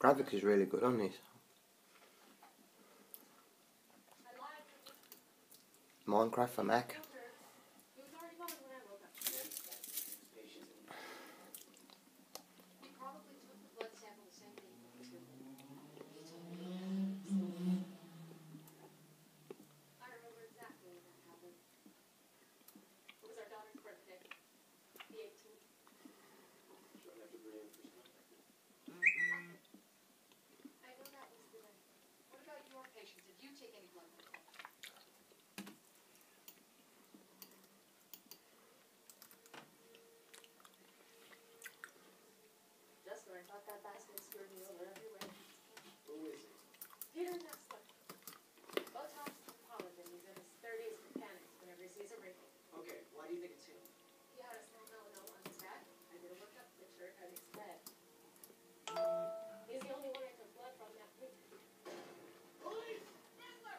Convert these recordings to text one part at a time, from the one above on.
Graphics is really good on this. Minecraft for Mac. I thought that basket scared me over everywhere. Who is it? Peter Nestler. Botox and collagen. He's in his 30s mechanics whenever he sees a wrinkle. Okay, why do you think it's him? He had a small melanoma on his back. I did a workup picture and it's red. He's the only one I took blood from that week. Police! Nestler!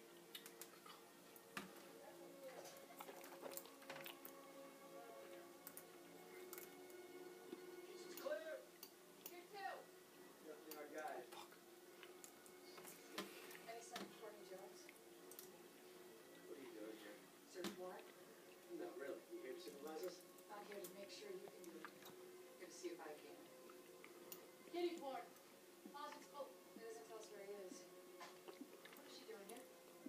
It's clear. You too. Definitely our guy. Any sign of Courtney Jones? What are you doing here? Search warrant? No, really. You here to supervise us? I'm here to make sure you can do it. Here to see if I can. Kitty Ford. Closet's full. It doesn't tell us where he is. What is she doing here?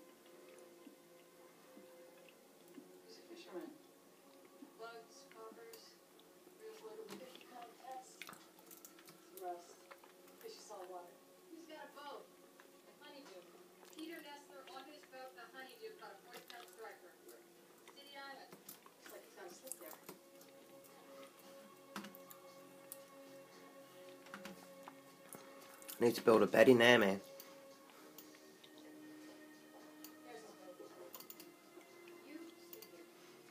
He's a fisherman. Bugs, coppers, real little fish contest. It's rust. Fish is salt water. He's got a boat. A honeydew. Peter Nestler on his boat, the honeydew, caught a 40-pound striper. City Island. Looks like he's got a slip there. I need to build a bed in there, man. There's his boat. You stay here.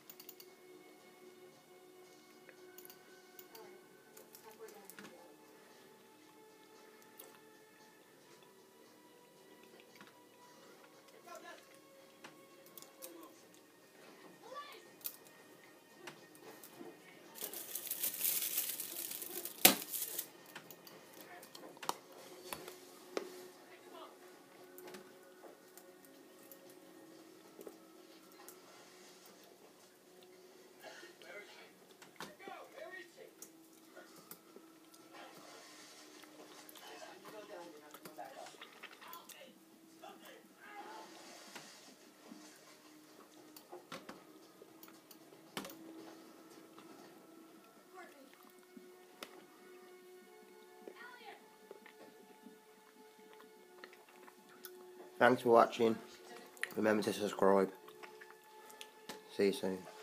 All right. Halfway down. Thanks for watching. Remember to subscribe. See you soon.